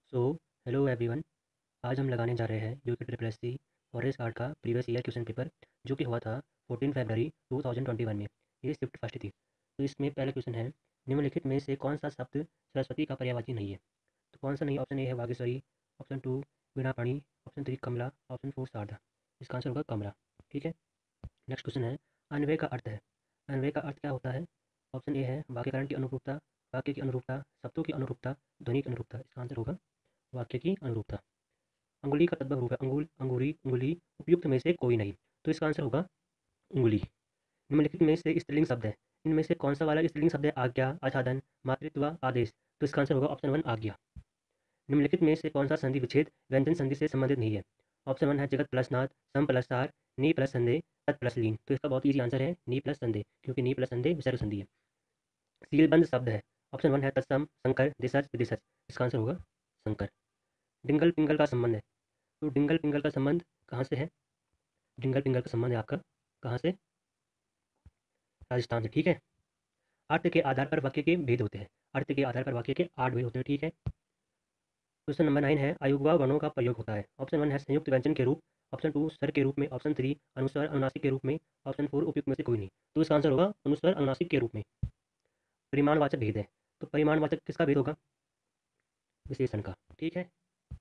So hello everyone. आज हम लगाने जा रहे हैं UK triple S C forest guard का प्रीवियस ईयर क्वेश्चन पेपर जो कि हुआ था 14 फरवरी 2021 में। ये शिफ्ट फर्स्ट थी। तो इसमें पहला क्वेश्चन है, निम्नलिखित में से कौन सा शब्द सरस्वती का पर्यायवाची नहीं है? तो कौन सा नहीं? ऑप्शन ए है Vagishwari, option two Veenapani, option three Kamala, option four Sharada. इसका आंसर होगा कमला। ठीक है। नेक्स्ट क्वेश्चन है, अन्वय का अर्थ है। अन्वय का अर्थ क्या होता है? ऑप्शन ए है वाक्यकरण की अनुरूपता, वाक्य की अनुरूपता, शब्दों की अनुरूपता, ध्वनि की अनुरूपता। इसका आंसर होगा वाक्य की अनुरूपता। अंगुली का तद्भव रूप है अंगुल, अंगूरी, उंगली। उपयुक्त में से कोई नहीं। तो इसका आंसर होगा उंगली। निम्नलिखित में से स्त्रीलिंग शब्द है। इनमें से कौन सा वाला स्त्रीलिंग शब्द है? आज्ञा, आच्छादन, मातृत्व, आदेश। तो इसका आंसर होगा ऑप्शन वन आज्ञा। निम्नलिखित में से कौन सा संधि विच्छेद व्यंजन संधि से संबंधित नहीं है? ऑप्शन वन है जगत प्लस नाथ, सम प्लस सार, नी प्लस संदेह, तत् प्लस लीन। तो इसका बहुत ईजी आंसर है नी प्लस संदेह, क्योंकि नी प्लस संदेह विसर्ग संधि है। सीलबंद शब्द है। ऑप्शन वन है तत्सम, संकर, दिशज, विदिशज। इसका आंसर होगा संकर। डिंगल पिंगल का संबंध है। तो डिंगल पिंगल का संबंध कहाँ से है? डिंगल पिंगल का संबंध है आपका कहाँ से? राजस्थान से। ठीक है। अर्थ के आधार पर वाक्य के भेद होते हैं। अर्थ के आधार पर वाक्य के 8 भेद होते हैं। ठीक है। क्वेश्चन नंबर 9 है, अयुग्मा वर्णों का प्रयोग होता है। ऑप्शन वन है संयुक्त व्यंजन के रूप, ऑप्शन टू स्वर के रूप में, ऑप्शन थ्री अनुस्वर अनुनासिक के रूप में, ऑप्शन फोर उपयुक्त में से कोई नहीं। तो इसका आंसर होगा अनुस्वर अनुनासिक के रूप में। परिमाणवाचक भेद है। तो परिमाणवाचक किसका भेद होगा? विशेषण का। ठीक है।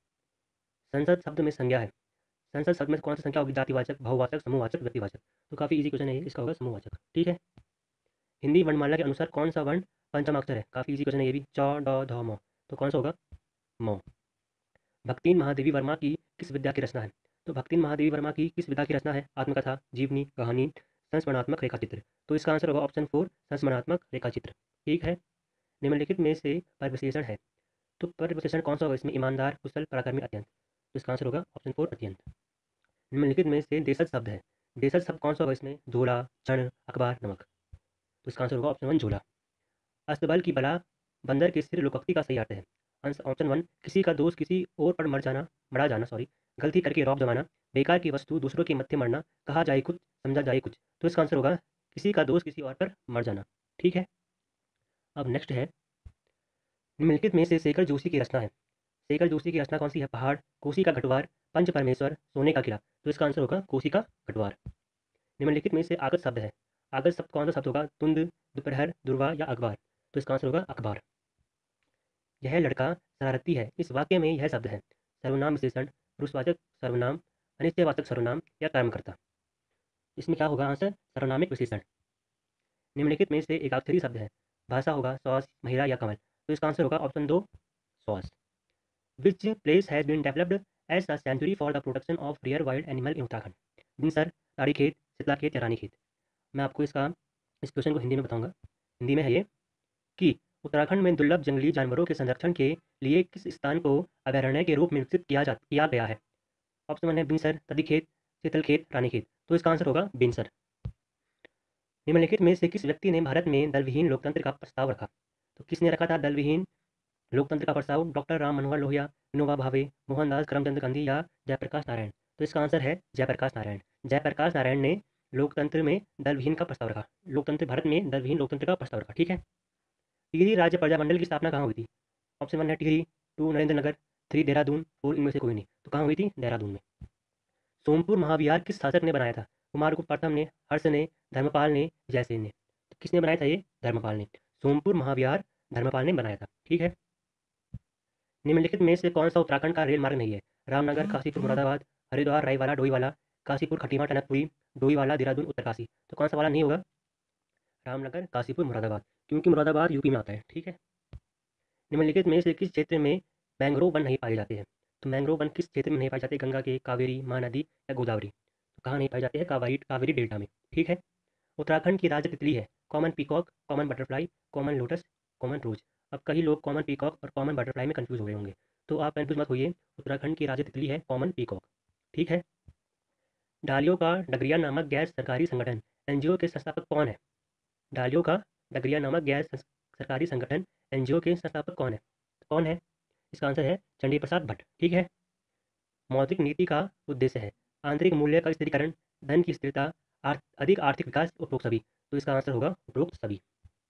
संसद शब्द में संज्ञा है। संसद शब्द में कौन सी संख्या होगी? जातिवाचक, बहुवाचक, समूहवाचक, व्यक्तिवाचक। तो काफी इजी क्वेश्चन है ये, इसका होगा समूहवाचक। ठीक है। हिंदी वर्णमाला के अनुसार कौन सा वर्ण पंचम अक्षर है? काफी इजी क्वेश्चन है ये भी, च ड ध म। तो कौन सा होगा? म। भक्तिन महादेवी वर्मा की किस विद्या की रचना है? तो भक्तिन महादेवी वर्मा की किस विधा की रचना है? आत्मकथा, जीवनी, कहानी, संस्मरणात्मक रेखाचित्र। तो इसका आंसर होगा ऑप्शन फोर संस्मरणात्मक रेखाचित्र। ठीक है। निम्नलिखित में से परविशेषण है। तो परविशेषण कौन सा होगा इसमें? ईमानदार, कुशल, पराक्रमी, अत्यंत। तो इसका आंसर होगा ऑप्शन फोर अत्यंत। निम्नलिखित में से देशज शब्द है। देशज शब्द कौन सा होगा इसमें? झोला, क्षण, अखबार, नमक। तो इसका आंसर होगा ऑप्शन वन झोला। अस्तबल की बला बंदर के सिर लोकोक्ति का सही अर्थ है। ऑप्शन वन किसी का दोष किसी और पर मरा जाना सॉरी, गलती करके रौब जमाना, बेकार की वस्तु दूसरों के मत्थे मरना, कहा जाए कुछ समझा जाए कुछ। तो इसका आंसर होगा किसी का दोष किसी और पर मर जाना। ठीक है। अब नेक्स्ट है, निम्नलिखित में से शेखर जोशी की रचना है। शेखर जोशी की रचना कौन सी है? पहाड़, कोसी का घटवार, पंच परमेश्वर, सोने का किला। तो इसका आंसर होगा कोसी का घटवार। निम्नलिखित में से आगत शब्द है। आगत शब्द कौन सा शब्द होगा? तुंद, दोपहर, दुर्वा या अखबार। तो इसका आंसर होगा अखबार। यह लड़का शरारती है। इस वाक्य में यह शब्द है सर्वनाम विशेषण, पुरुषवाचक सर्वनाम, अनिश्चयवाचक सर्वनाम या कर्मकर्ता। इसमें क्या होगा आंसर? सर्वनामिक विशेषण। निम्नलिखित में से एक अक्षरी शब्द है। भाषा होगा सॉस, महिला या कमल। तो इसका आंसर होगा ऑप्शन दो सॉस। Which place has been developed as a century for the protection of rare wild animal in Uttarakhand? Binsar, Tadikhet, Shitlakhet या रानीखेत। मैं आपको इस क्वेश्चन को हिंदी में बताऊंगा। हिंदी में है ये कि उत्तराखंड में दुर्लभ जंगली जानवरों के संरक्षण के लिए किस स्थान को अभयारण्य के रूप में विकसित किया गया है? ऑप्शन वन है बिनसर, तदीखेत, शीतलखेत, रानीखेत। तो इसका आंसर होगा बिनसर। निम्नलिखित में से किस व्यक्ति ने भारत में दलविहीन लोकतंत्र का प्रस्ताव रखा? तो किसने रखा था दलविहीन लोकतंत्र का प्रस्ताव? डॉक्टर राम मनोहर लोहिया, विनोबा भावे, मोहनदास करमचंद गांधी या जयप्रकाश नारायण। तो इसका आंसर है जयप्रकाश नारायण। जयप्रकाश नारायण ने लोकतंत्र में दलविहीन का प्रस्ताव रखा, लोकतंत्र भारत में दलविहीन लोकतंत्र का प्रस्ताव रखा। ठीक है। टिहरी राज्य प्रजामंडल की स्थापना कहाँ हुई थी? ऑप्शन वन है Tehri, two Narendra Nagar, three Dehradun, four इनमें से कोई नहीं। तो कहाँ हुई थी? देहरादून में। सोमपुर महाविहार किस शासक ने बनाया था? कुमारगुप्त प्रथम ने, हर्ष ने, धर्मपाल ने, जयसेन ने। तो किसने बनाया था ये? धर्मपाल ने। सोमपुर महाविहार धर्मपाल ने बनाया था। ठीक है। निम्नलिखित में से कौन सा उत्तराखंड का रेल मार्ग नहीं है? रामनगर, काशीपुर मुरादाबाद, हरिद्वार रायवाला डोईवाला, काशीपुर खटीमा टनकपुरी, डोईवाला देहरादून उत्तरकाशी। तो कौन सा वाला नहीं होगा? रामनगर, काशीपुर, मुरादाबाद, क्योंकि मुरादाबाद यूपी में आता है। ठीक है। निम्नलिखित में से किस क्षेत्र में मैंग्रोव वन नहीं पाए जाते हैं? तो मैंग्रोव वन किस क्षेत्र में नहीं पाए जाते? गंगा के, कावेरी, महानदी या गोदावरी। तो कहाँ नहीं पाए जाते हैं? कावेरी कावेरी डेल्टा में। ठीक है। उत्तराखंड की राज्य तितली है। Common peacock, common butterfly, common lotus, common rose. अब कई लोग कॉमन पीकॉक और कॉमन बटरफ्लाई में कंफ्यूज हुए होंगे, तो आप कंफ्यूज मत होइए। उत्तराखंड की राज्य तितली है कॉमन पीकॉक। ठीक है। डालियों का डगरिया नामक गैर सरकारी संगठन एनजीओ के संस्थापक कौन है? डालियों का डगरिया नामक सरकारी संगठन एनजीओ के संस्थापक कौन है? इसका आंसर है चंडी प्रसाद भट्ट। ठीक है। मौद्रिक नीति का उद्देश्य है आंतरिक मूल्य का स्थिरीकरण, धन की स्थिरता, अधिक आर्थिक विकास, उपरोक्त सभी। तो इसका आंसर होगा उपरोक्त सभी।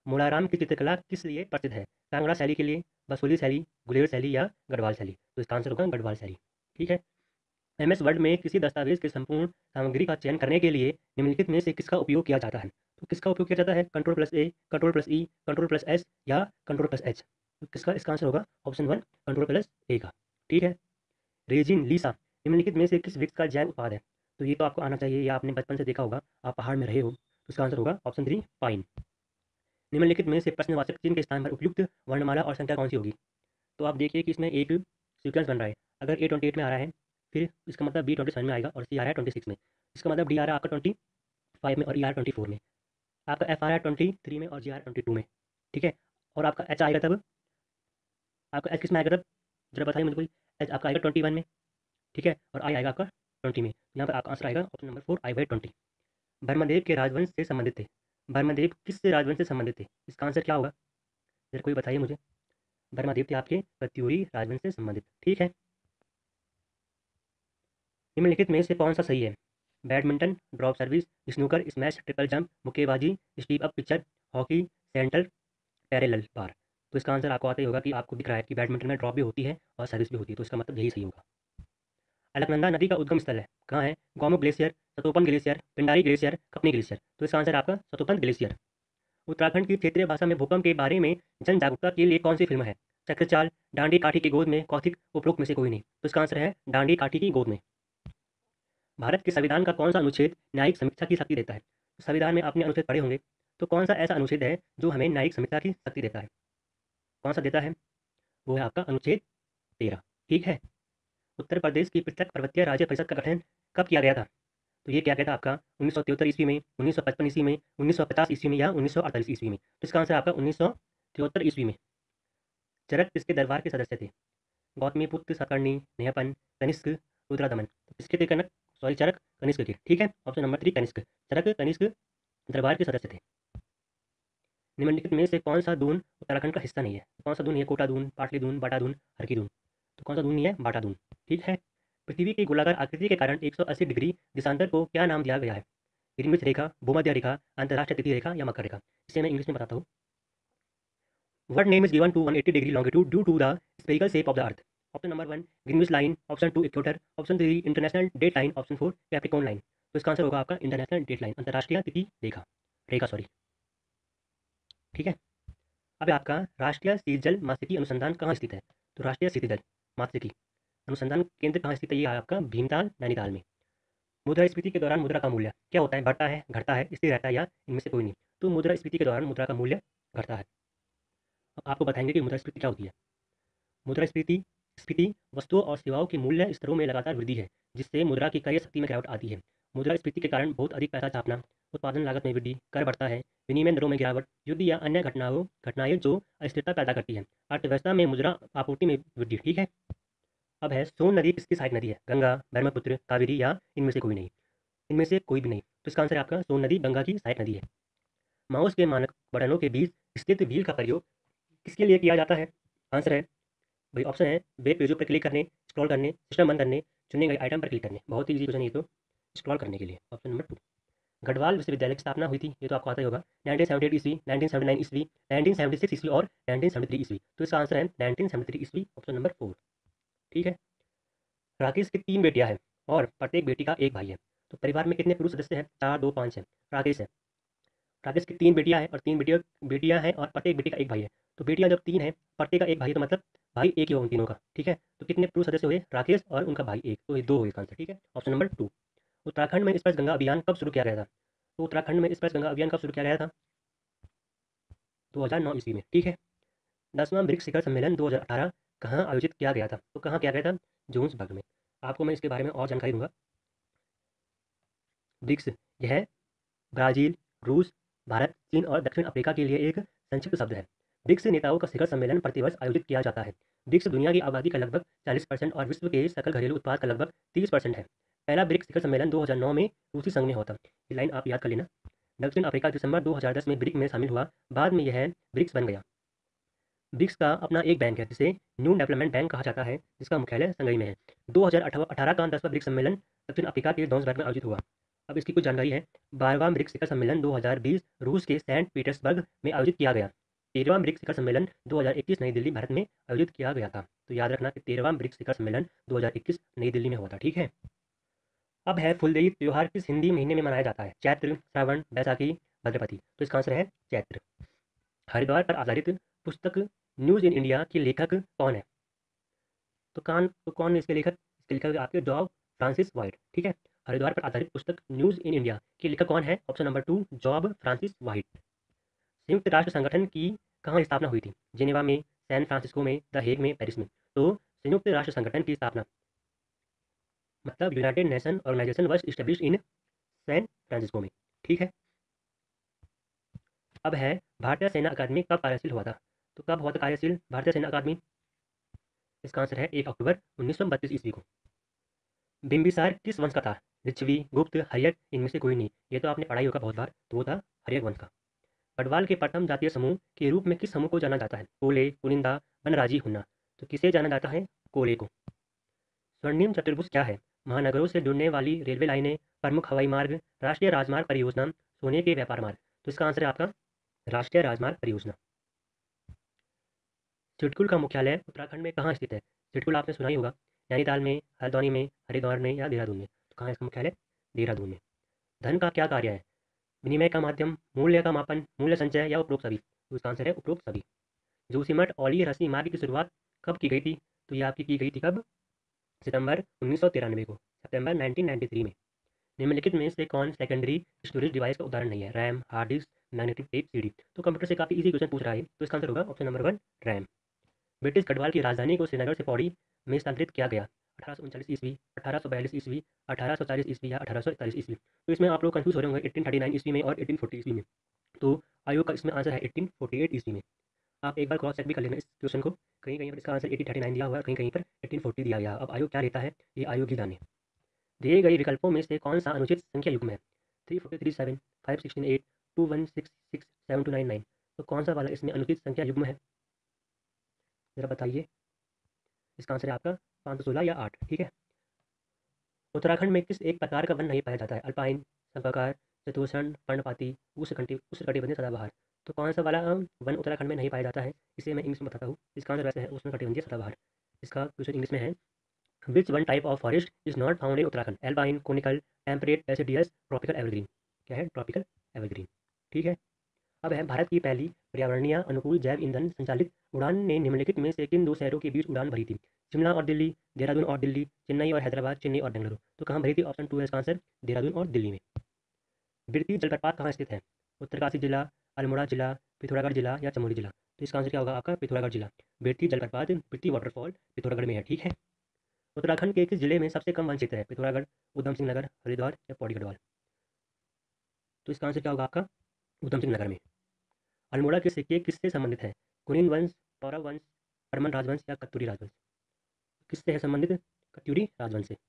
मोलाराम की चित्रकला किस लिए प्रसिद्ध है? कांगड़ा शैली के लिए, बसोली शैली, गुलेर शैली या गढ़वाल शैली? तो इसका आंसर होगा गढ़वाल शैली। ठीक है। एमएस वर्ड में किसी दस्तावेज के संपूर्ण सामग्री का चयन करने के लिए निम्नलिखित में से किसका उपयोग किया जाता है? तो किसका उपयोग किया जाता है? Control plus A, control plus E, control plus S या कंट्रोल प्लस एच? तो किसका इसका आंसर होगा option one, control plus A का। ठीक है। रेजिन लीसा निम्नलिखित में से किस वृक्ष का जैव उत्पाद है? तो ये तो आपको आना चाहिए, या आपने बचपन से देखा होगा, आप पहाड़ में रहे हो, तो इसका आंसर होगा ऑप्शन थ्री, पाइन। निम्नलिखित में से प्रश्नवाचक चिन्ह के स्थान पर उपयुक्त वर्णमाला और संख्या कौन सी होगी? तो आप देखिए कि इसमें एक सीक्वेंस बन रहा है। अगर A28 में आ रहा है, फिर इसका मतलब B27 में आएगा और C आ रहा है 26 में। इसका मतलब D आ रहा है आपका 25 में और E आ रहा है 24 में। आपका F आ रहा है 23 में और G आ रहा है 22 में। ठीक है। और आपका H आएगा तब, आपका H किस में आएगा तब, जरा बताइए मुझे कोई। H आपका आएगा 21 में। ठीक है। और I आएगा आपका 20 में। यहाँ पर आपका आंसर आएगा ऑप्शन नंबर 4, I/20। ब्रह्मदेव के राजवंश से संबंधित थे। ब्रह्मदेव किस राजवंश से संबंधित थे? इसका आंसर क्या होगा, जरा कोई बताइए मुझे। ब्रह्मदेव थे आपके कत्यूरी राजवंश से संबंधित। ठीक है। निम्नलिखित में से कौन सा सही है? Badminton, drop service, snooker, smash, triple jump, मुक्केबाजी, steep up picture, hockey, center, parallel bar? तो इसका आंसर आपको आता ही होगा कि आपको दिख रहा है कि बैडमिंटन में ड्रॉप भी होती है और सर्विस भी होती है, तो इसका मतलब यही सही होगा। अलकनंदा नदी का उद्गम स्थल है कहाँ है? Gaumukh glacier, Satopan glacier, Pindari glacier, Kapni glacier? तो इसका आंसर आपका सतोपन ग्लेशियर। उत्तराखंड की क्षेत्रीय भाषा में भूकंप के बारे में जन जागरूकता के लिए कौन सी फिल्म है? चक्रचाल, डांडी काठी की गोद में, कौथिक, उपरोक्त में से कोई नहीं? तो इसका आंसर है डांडी काठी की गोद में। भारत के संविधान का कौन सा अनुच्छेद न्यायिक समीक्षा की शक्ति देता है? तो संविधान में आपने अनुच्छेद पढ़े होंगे, तो कौन सा ऐसा अनुच्छेद है जो हमें न्यायिक समीक्षा की शक्ति देता है? कौन सा देता है? वो है आपका अनुच्छेद 13। ठीक है। उत्तर प्रदेश की पृथक पर्वतीय राज्य परिषद का गठन कब किया गया था? तो ये क्या गया था आपका 1973 ईस्वी में, 1955 ईस्वी में, 1950 ईस्वी में या 1948 ईस्वी में? तो इसका आंसर आपका 1973 ईस्वी में। चरक किसके दरबार के सदस्य थे? गौतमीपुत्र, सातकर्णी, नेहपन, कनिष्क, रुद्रदमन? तो किसके थे कनक, सॉरी चरक कनिष्क के। ठीक है। Option number three, Kanishka. Charak Kanishka दरबार के सदस्य थे। निम्नलिखित में से कौन सा दून उत्तराखंड का हिस्सा नहीं है? कौन सा दून नहीं है? कोटा दून, पाटली दून, बाटा दून, हरकी दून? तो कौन सा दून नहीं है? बाटा दून। ठीक है। पृथ्वी की गोलाकार आकृति के कारण 180 डिग्री देशांतर को क्या नाम दिया गया है? ग्रीनविच रेखा, भूमध्य रेखा, अंतर्राष्ट्रीय तिथि रेखा या मकर रेखा? इसे मैं इंग्लिश में बताता हूँ। What name is given to 180 degree longitude due to the spherical shape of the earth? Option number one, Greenwich line, option two, equator, option three, international date line, option four, Capricorn line? तो इसका answer होगा आपका international date line, अंतर्राष्ट्रीय तिथि रेखा, रेखा sorry. ठीक है। अब आपका राष्ट्रीय शीतजल मात्स्यिकी अनुसंधान कहाँ स्थित है? तो राष्ट्रीय शीतजल मात्स्यिकी अनुसंधान केंद्र कहाँ स्थित है? ये है आपका भीमताल, नैनीताल में। मुद्रास्फीति के दौरान मुद्रा का मूल्य क्या होता है? बढ़ता है, घटता है, स्थिर रहता है या इनमें से कोई नहीं? तो मुद्रास्फीति के दौरान मुद्रा का मूल्य घटता है। अब आपको बताएंगे कि मुद्रास्फीति क्या होती है। मुद्रास्फीति स्फीति वस्तुओं और सेवाओं के मूल्य स्तरों में लगातार वृद्धि है, जिससे मुद्रा की क्रय शक्ति में गिरावट आती है। मुद्रास्फीति के कारण बहुत अधिक पैसा छापना, उत्पादन लागत में वृद्धि, कर बढ़ता है, विनिमय दरों में गिरावट, युद्ध या अन्य घटनाएं जो अस्थिरता पैदा करती है, अर्थव्यवस्था में मुद्रा आपूर्ति में वृद्धि। ठीक है। अब है सोन नदी किसकी सहायक नदी है? गंगा, ब्रह्मपुत्र, कावेरी या इनमें से कोई नहीं? इनमें से कोई भी नहीं। तो इसका आंसर है आपका सोन नदी गंगा की सहायक नदी है। माउस के मानक बटनों के बीच स्थित व्हील का प्रयोग किसके लिए किया जाता है? आंसर है भाई, ऑप्शन है वेब पेजों पर क्लिक करने, स्क्रॉल करने, सिस्टम बंद करने, चुने गए आइटम पर क्लिक करने। बहुत ही इजी क्वेश्चन, ये तो स्क्रॉल करने के लिए। Option number two. गढ़वाल विश्वविद्यालय की स्थापना हुई थी, ये तो आपको आता ही होगा, 1978 ईस्वी, 1979 ईस्वी, 1976 ईस्वी और 1973 ईस्वी? तो इसका आंसर है 1973 ईस्वी, ऑप्शन नंबर फोर। ठीक है। राकेश की तीन बेटियां हैं और प्रत्येक बेटी का एक भाई है, तो परिवार में कितने पुरुष सदस्य हैं? चार, दो, पाँच है। राकेश है, राकेश की तीन बेटियां हैं और तीन बेटियां बेटियां हैं और प्रत्येक बेटी का एक भाई है। तो बेटियां जब तीन है, प्रत्येक का एक भाई है, तो मतलब भाई एक ही होगा उन तीनों का। ठीक है। तो कितने पुरुष सदस्य हुए? राकेश और उनका भाई एक, तो ये दो हुए आंसर। ठीक है। Option number two. उत्तराखंड में स्पर्श गंगा अभियान कब शुरू किया गया था? तो उत्तराखंड में स्पर्श गंगा अभियान कब शुरू किया गया था? 2009 ईस्वी में। ठीक है। 10वां ब्रिक्स शिखर सम्मेलन 2018 कहाँ आयोजित किया गया था? तो कहाँ किया गया था? जोन्सबर्ग में। आपको मैं इसके बारे में और जानकारी दूंगा। ब्रिक्स यह ब्राज़ील, रूस, भारत, चीन और दक्षिण अफ्रीका के लिए एक संक्षिप्त शब्द है। ब्रिक्स नेताओं का शिखर सम्मेलन प्रतिवर्ष आयोजित किया जाता है। ब्रिक्स दुनिया की आबादी का लगभग 40% और विश्व के सकल घरेलू उत्पाद का लगभग 30% है। पहला ब्रिक्स शिखर सम्मेलन 2009 में रूसी संघ में होता। ये लाइन आप याद कर लेना। दक्षिण अफ्रीका दिसंबर 2010 में ब्रिक्स में शामिल हुआ, बाद में यह ब्रिक्स बन गया। ब्रिक्स का अपना एक बैंक है जिसे न्यू डेवलपमेंट बैंक कहा जाता है, जिसका मुख्यालय संगई में है। 2018 का 10वां ब्रिक्स सम्मेलन दक्षिण अफ्रीका के जोहान्सबर्ग में आयोजित हुआ। अब इसकी कुछ जानकारी है। 12वां ब्रिक्स शिखर सम्मेलन 2020 रूस के सेंट पीटर्सबर्ग में आयोजित किया गया। 13वां ब्रिक्स शिखर सम्मेलन 2021 नई दिल्ली भारत में आयोजित किया गया था। तो याद रखना कि 13वां ब्रिक्स शिखर सम्मेलन 2021 नई दिल्ली में हुआ था। ठीक है। अब है फुलदेई त्योहार किस हिंदी महीने में मनाया जाता है? चैत्र, श्रावण, बैसाखी, भद्रपति। तो इसका आंसर है चैत्र। हरिद्वार पर आधारित पुस्तक न्यूज इन इंडिया के लेखक कौन है? तो कौन है इसके लेखक? इसके लेखक आपके जॉब फ्रांसिस वाइट। ठीक है। हरिद्वार पर आधारित पुस्तक न्यूज इन इंडिया के लेखक कौन है? Option number 2 Job Francis White. संयुक्त राष्ट्र संगठन की कहाँ स्थापना हुई थी? जिनेवा में, सैन फ्रांसिस्को में, द हेग में, पेरिस में। तो संयुक्त राष्ट्र संगठन की स्थापना मतलब United Nation Organisation was establish in San Francisco में। ठीक है। अब है भारतीय सेना अकादमी कब कार्यशील हुआ था? तो कब हुआ था कार्यशील भारतीय सेना अकादमी? इसका आंसर है 1 अक्टूबर 1932 ईस्वी को। बिंबिसार किस वंश का था? लिच्छवी, गुप्त, हर्यक, इनमें से कोई नहीं। ये तो आपने पढ़ाई होगा बहुत बार, तो वो था हर्यक वंश का। गढ़वाल के प्रथम जातीय समूह के रूप में किस समूह को जाना जाता है? कोले, कुनिंदा, बनराजी, हुन्ना। तो किसे जाना जाता है? कोले को। स्वर्णिम चतुर्भुज क्या है? महानगरों से जुड़ने वाली रेलवे लाइनें, प्रमुख हवाई मार्ग, राष्ट्रीय राजमार्ग परियोजना, सोने के व्यापार मार्ग। तो इसका आंसर है आपका राष्ट्रीय राजमार्ग परियोजना। सिडकुल का मुख्यालय उत्तराखंड में कहाँ स्थित है? सिडकुल आपने सुना ही होगा, नैनीताल में, हल्द्वानी में, हरिद्वार में या देहरादून में। तो कहाँ है इसका मुख्यालय? देहरादून में। धन का क्या कार्य है? विनिमय का माध्यम, मूल्य का मापन, मूल्य संचय या उपरोक्त सभी। तो इसका आंसर है उपरोक्त सभी। जोशीमठ औली रस्सी मार्ग की शुरुआत कब की गई थी? तो ये आपकी की गई थी कब? सितंबर 1993 को, सितंबर 1993 में। निम्नलिखित में से कौन सेकेंडरी स्टोरेज डिवाइस का उदाहरण नहीं है? RAM, hard disk, magnetic tape, CD. तो कंप्यूटर से काफी इजी क्वेश्चन पूछ रहा है, तो इसका आंसर होगा option number 1 RAM. British Garhwal की राजधानी को श्रीनगर से पौड़ी में स्थानांतरित किया गया 1839 ईस्वी, 1842 ईस्वी, 1840 ईस्वी या 1841 ईस्वी। तो इसमें आप लोग कंफ्यूज हो रहे होंगे 1839 ईस्वी में और 1840 ईस्वी में। तो आयोग का इसमें आंसर है 1848 ईस्वी में। आप एक बार क्रॉस चेक भी कर लेना इस क्वेश्चन को, कहीं कहीं पर इसका आंसर 1839 दिया हुआ है, कहीं कहीं पर 1840 दिया गया। अब आयोग क्या लेता है, ये आयोग ही जाने। दिए गए विकल्पों में से कौन सा अनुचित संख्या युग्म है? 3437, 516, 2166, 7299। तो कौन सा वाला इसमें अनुचित संख्या युग्म है, जरा बताइए। इसका आंसर है आपका 516 या 8। ठीक है। उत्तराखंड में किस एक प्रकार का वन नहीं पाया जाता है? अल्पाइन, सर्पाकार, चतुष्ण, पर्णपाती, उष्णकटिबंधीय सदाबहार। तो कौन सा वाला वन उत्तराखंड में नहीं पाया जाता है? इसे मैं इंग्लिश में बताता हूँ। इसका आंसर वैसे है उष्णकटिबंधीय सदाबहार। इसका क्वेश्चन इंग्लिश में है which one type of forest is not found in Uttarakhand? Alpine, conical, temperate, deciduous, tropical evergreen. क्या है? Tropical evergreen. ठीक है। अब है भारत की पहली पर्यावरणीय अनुकूल जैव ईंधन संचालित उड़ान ने निम्नलिखित में से किन दो शहरों के बीच उड़ान भरी थी? शिमला और दिल्ली, देहरादून और दिल्ली, चेन्नई और हैदराबाद, चेन्नई और बेंगलुरु। तो कहाँ भरी थी? ऑप्शन 2 है इसका आंसर, देहरादून और दिल्ली में। बिरती जलप्रपात कहाँ स्थित है? उत्तरकाशी जिला, अल्मोड़ा जिला, पिथौरागढ़ जिला या चमोली जिला। तो इसका आंसर क्या होगा आपका? पिथौरागढ़ जिला। बिरती जलप्रपात, बिरती वाटरफॉल पिथौरागढ़ में है। ठीक है। उत्तराखंड के किस जिले में सबसे कम वन क्षेत्र है? पिथौरागढ़, उधम सिंह नगर, हरिद्वार या पौड़ी गढ़वाल। तो इसका आंसर क्या होगा आपका? उधम सिंह नगर में। अल्मोड़ा के सिक्के किससे संबंधित है? कुनिन वंश, पौरव वंश, बर्मन राजवंश या कत्यूरी राजवंश। किससे है संबंधित? कत्यूरी राजवंश से।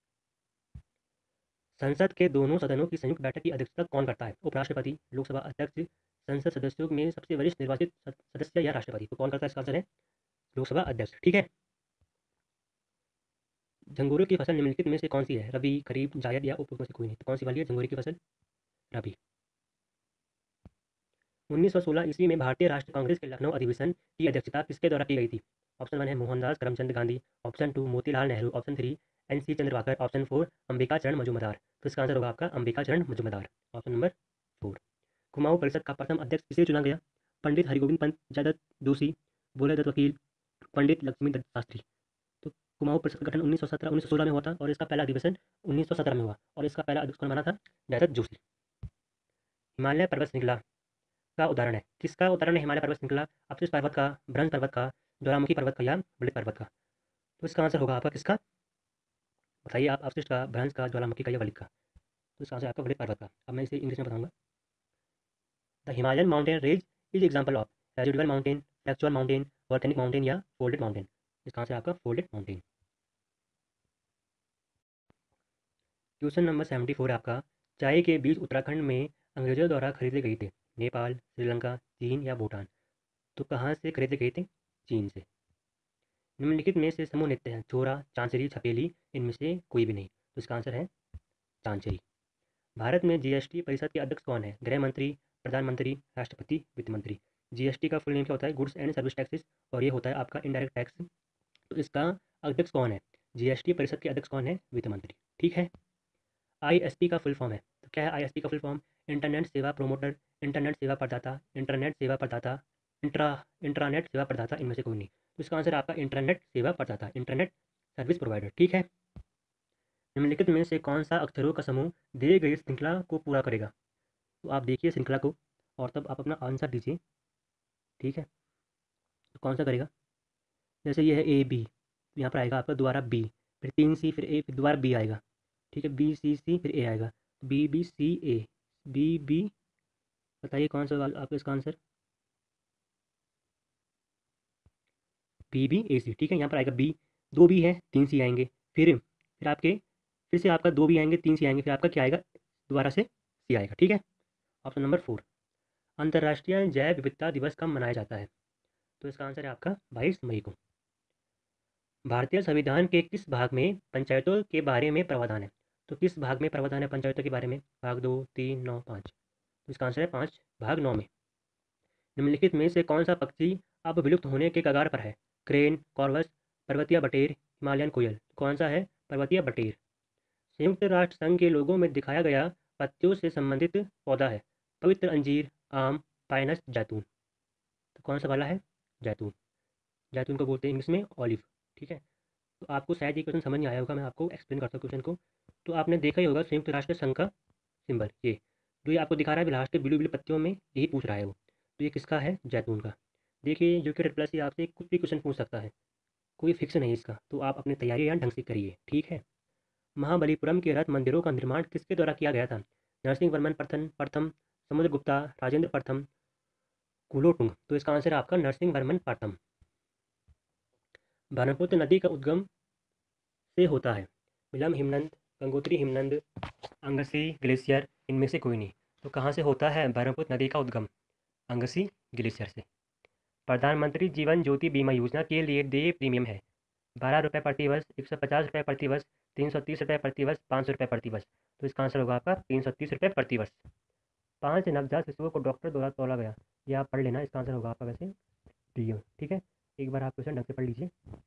संसद के दोनों सदनों की संयुक्त बैठक की अध्यक्षता कौन करता है? उपराष्ट्रपति, लोकसभा अध्यक्ष, संसद सदस्यों में सबसे वरिष्ठ निर्वाचित सदस्य या राष्ट्रपति। तो कौन करता है? इसका आंसर है लोकसभा अध्यक्ष। ठीक है। झंगोरे की फसल निम्नलिखित में से कौन सी है? रबी, खरीफ, जायद या उपयुक्त में से कोई नहीं। तो कौन सी वाली है झंगोरे की फसल? रबी। 1916 ईस्वी में भारतीय राष्ट्रीय कांग्रेस के लखनऊ अधिवेशन की अध्यक्षता किसके द्वारा की गई थी? ऑप्शन 1 है Mohandas Karamchand Gandhi, option 2 Motilal Nehru, option 3 NC Chandravakar, option 4 Ambika Charan Majumdar. तो इसका आंसर होगा आपका अंबिका चरण मजूमदार, ऑप्शन नंबर 4। कुमाऊं परिषद का प्रथम अध्यक्ष किसे चुना गया? पंडित हरिगोविंद पंत, जयदत्त जोशी, भोले दत्त वकील, पंडित लक्ष्मी दत्त शास्त्री। तो कुमाऊं परिषद का गठन 1916 में हुआ था और इसका पहला अधिवेशन 1917 में हुआ और इसका पहला अध्यक्ष कौन बना था? जयदत्त जोशी। हिमालय पर्वत श्रृंखला का उदाहरण है? किसका उदाहरण है हिमालय पर्वत श्रृंखला? अवशिष पर्वत का, ब्रह्म पर्वत का, ज्वालामुखी पर्वत का या बलित पर्वत का। तो इसका आंसर होगा आपका किसका? बताइए आप, अवशिष्ट का, ब्रह्म का, ज्वालामुखी का या बलित का। तो इसका आंसर आपका बलित पर्वत का। अब मैं इसे इंग्लिश में बताऊंगा। The Himalayan mountain range is example of residual mountain, flectual mountain, volcanic mountain या फोल्डेड माउंटेन। इसका आंसर आपका फोल्डेड माउंटेन। क्वेश्चन नंबर 74 आपका, चाय के बीज उत्तराखंड में अंग्रेजों द्वारा खरीदे गए थे? नेपाल, श्रीलंका, चीन या भूटान। तो कहाँ से खरीदे गए थे? चीन से। निम्नलिखित में से समूह नृत्य है छोरा, चांचरी, छपेली, इनमें से कोई भी नहीं। तो इसका आंसर है चांचरी। भारत में जीएसटी परिषद के अध्यक्ष कौन है? गृह मंत्री, प्रधानमंत्री, राष्ट्रपति, वित्त मंत्री। जीएसटी का फुल नेम क्या होता है? गुड्स एंड सर्विस टैक्सेस, और ये होता है आपका इनडायरेक्ट टैक्स। तो इसका अध्यक्ष कौन है? जीएसटी परिषद के अध्यक्ष कौन है? वित्त मंत्री। ठीक है। आईएसपी का फुल फॉर्म है, तो क्या है आईएसपी का फुल फॉर्म? इंटरनेट सेवा प्रोमोटर, इंटरनेट सेवा प्रदाता, इंटरनेट सेवा प्रदाता, इंट्रा इंट्रानेट सेवा प्रदाता, इनमें से कोई नहीं। तो इसका आंसर आपका इंटरनेट सेवा प्रदाता, इंटरनेट सर्विस प्रोवाइडर। ठीक है। निम्नलिखित में से कौन सा अक्षरों का समूह दिए गई श्रृंखला को पूरा करेगा? तो आप देखिए श्रृंखला को और तब आप अपना आंसर दीजिए। ठीक है। तो कौन सा करेगा? जैसे ये है ए बी, तो यहाँ पर आएगा आपका दोबारा बी, फिर 3 सी, फिर ए, फिर दोबारा बी आएगा। ठीक है, बी सी सी, फिर ए आएगा, B B C A, B B. बताइए कौन सा आपका इसका answer? B B A C. ठीक है, यहाँ पर आएगा बी, 2 बी है, 3 सी आएंगे, फिर आपके फिर से आपका 2 बी आएंगे, 3 सी आएंगे, फिर आपका क्या आएगा? दोबारा से सी आएगा। ठीक है। ऑप्शन नंबर 4, अंतर्राष्ट्रीय जैव विविधता दिवस कब मनाया जाता है? तो इसका आंसर है आपका 22 मई को। भारतीय संविधान के किस भाग में पंचायतों के बारे में प्रावधान है? तो किस भाग में प्रावधान है पंचायतों के बारे में? भाग 2, 3, 9, 5। तो इसका आंसर है 5, भाग 9 में। निम्नलिखित में से कौन सा पक्षी अब विलुप्त होने के कगार पर है? क्रेन, कॉर्वस, पर्वतीय बटेर, हिमालयन कोयल। कौन सा है? पर्वतीय बटेर। संयुक्त राष्ट्र संघ के लोगों में दिखाया गया पत्तियों से संबंधित पौधा है? पवित्र अंजीर, आम, पाइनस, जैतून। तो कौन सा वाला है? जैतून। जैतून को बोलते हैं इंग्लिश में ऑलिव। ठीक है। तो आपको शायद ये क्वेश्चन समझ नहीं आया होगा, मैं आपको एक्सप्लेन करता हूँ क्वेश्चन को। तो आपने देखा ही होगा संयुक्त राष्ट्र संघ का सिंबल, ये जो ये आपको दिखा रहा है लास्ट ब्लू ब्लू पत्तियों में, यही पूछ रहा है वो। तो ये किसका है? जैतून का। देखिए जो कि ट्रिपल सी आपसे कुछ भी क्वेश्चन पूछ सकता है, कोई फिक्स नहीं इसका, तो आप अपनी तैयारी यहाँ ढंग से करिए। ठीक है। महाबलीपुरम के रथ मंदिरों का निर्माण किसके द्वारा किया गया था? नरसिंह वर्मन प्रथम, समुद्रगुप्ता, राजेंद्र प्रथम, कुलोटुंग। तो इसका आंसर है आपका नरसिंह वर्मन प्रथम। ब्रह्मपुत्र नदी का उद्गम से होता है? मिलम हिमनद, गंगोत्री हिमनद, अंगसी ग्लेशियर, इनमें से कोई नहीं। तो कहाँ से होता है ब्रह्मपुत्र नदी का उद्गम? अंगसी ग्लेशियर से। प्रधानमंत्री जीवन ज्योति बीमा योजना के लिए देय प्रीमियम है? 12 रुपये प्रति वर्ष, 150 रुपये प्रति वर्ष, 330 रुपये प्रति वर्ष, 500 रुपये प्रति वर्ष। तो इसका आंसर होगा आपका 330 रुपये प्रति वर्ष। 5 नवजात शिशुओं को डॉक्टर द्वारा तोला गया, यह आप पढ़ लेना, इसका आंसर होगा आपका वैसे डी। ठीक है। एक बार आप क्वेश्चन ढंग से पढ़ लीजिए।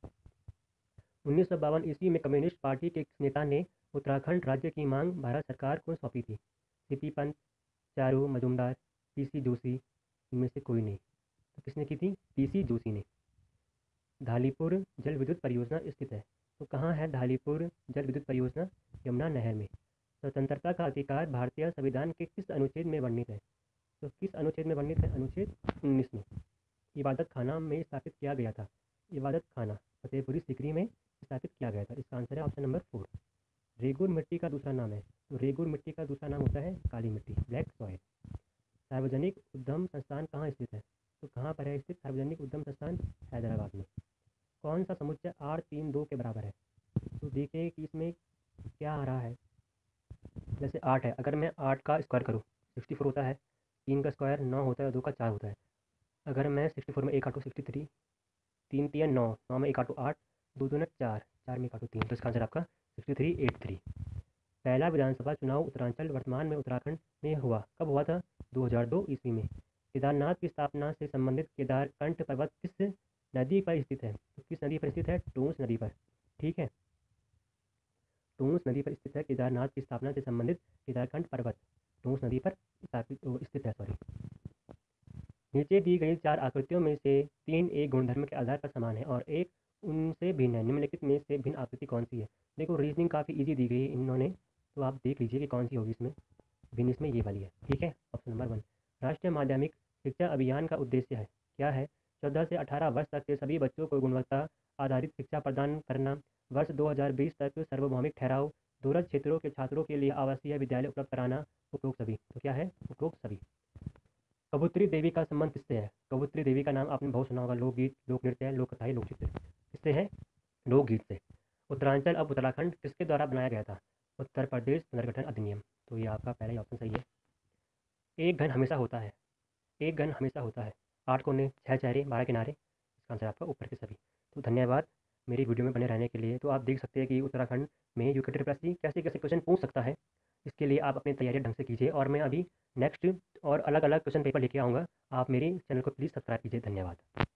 1952 ईस्वी में कम्युनिस्ट पार्टी के किस नेता ने उत्तराखंड राज्य की मांग भारत सरकार को सौंपी थी? सीपी पंत, चारू मजूमदार, पीसी जोशी, इनमें से कोई नहीं। तो किसने की थी? पीसी जोशी ने। धालीपुर जल विद्युत परियोजना स्थित है? तो कहाँ है धालीपुर जल विद्युत परियोजना? यमुना नहर में। स्वतंत्रता का अधिकार भारतीय संविधान के किस अनुच्छेद में वर्णित है? तो किस अनुच्छेद में वर्णित है? अनुच्छेद 19 में। इबादत खाना में स्थापित किया गया था? इबादत खाना फतेहपुरी सीकरी में स्थापित किया गया था। इसका आंसर है ऑप्शन नंबर 4। रेगुर मिट्टी का दूसरा नाम है? तो रेगुर मिट्टी का दूसरा नाम होता है काली मिट्टी, ब्लैक सॉइल। सार्वजनिक उद्यम संस्थान कहाँ स्थित है? तो कहाँ पर है स्थित सार्वजनिक उद्यम संस्थान? हैदराबाद में। कौन सा समुच्चय R32 के बराबर है? तो देखिए कि इसमें क्या आ रहा है। जैसे 8 है, अगर मैं 8 का स्क्वायर करूँ 64 होता है, 3 का स्क्वायर 9 होता है, 2 का 4 होता है। अगर मैं 64 में 1 काटूँ 63, 3 3 9, 9 में 1 काटूँ 8, 2 2 4, 4 में काटूँ 3, तो इसका आंसर आपका 6383। पहला विधानसभा चुनाव उत्तरांचल वर्तमान में उत्तराखंड में हुआ कब हुआ था? 2002 ईस्वी में। केदारनाथ की स्थापना से संबंधित केदारकंठ पर्वत किस नदी पर स्थित है? तो किस नदी पर स्थित है? टूंस नदी पर। ठीक है। टूंस नदी पर स्थित है केदारनाथ की स्थापना से संबंधित केदारकंठ पर्वत, टूंस नदी पर स्थित है। सॉरी। नीचे दी गई 4 आकृतियों में से 3 एक गुणधर्म के आधार पर समान है और एक उनसे भिन्न है। निम्नलिखित में से भिन्न आकृति कौन सी है? देखो रीजनिंग काफ़ी इजी दी गई है इन्होंने, तो आप देख लीजिए कि कौन सी होगी इसमें भिन्न। इसमें ये वाली है। ठीक है। Option number 1। राष्ट्रीय माध्यमिक शिक्षा अभियान का उद्देश्य है? क्या है? 14 से 18 वर्ष तक के सभी बच्चों को गुणवत्ता आधारित शिक्षा प्रदान करना, वर्ष 2020 तक सार्वभौमिक ठहराव, दूरस्थ क्षेत्रों के छात्रों के लिए आवासीय विद्यालय उपलब्ध कराना, उपरोक्त सभी। तो क्या है? उपरोक्त सभी। कबूतरी देवी का संबंध किससे है? कबूतरी देवी का नाम आपने बहुत सुना होगा। लोकगीत, लोक नृत्य, लोक कथाएं, लोकचित्र। किससे है? लोकगीत से। उत्तरांचल अब उत्तराखंड किसके द्वारा बनाया गया था? उत्तर प्रदेश पुनर्गठन अधिनियम। तो ये आपका पहला ही ऑप्शन सही है। एक घन हमेशा होता है? एक घन हमेशा होता है। 8 कोने, 6 चेहरे, 12 किनारे। इसका आंसर आपका ऊपर के सभी। तो धन्यवाद मेरी वीडियो में बने रहने के लिए। तो आप देख सकते हैं कि उत्तराखंड में यूके ट्रिपल एस कैसे कैसे क्वेश्चन पूछ सकता है। इसके लिए आप अपनी तैयारी ढंग से कीजिए और मैं अभी नेक्स्ट और अलग अलग क्वेश्चन पेपर लेके आऊँगा। आप मेरे चैनल को प्लीज़ सब्सक्राइब कीजिए। धन्यवाद।